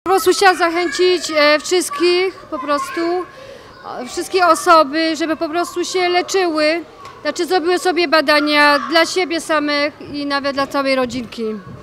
prostu chciałam zachęcić wszystkie osoby, żeby po prostu się leczyły, znaczy zrobiły sobie badania dla siebie samych i nawet dla całej rodzinki.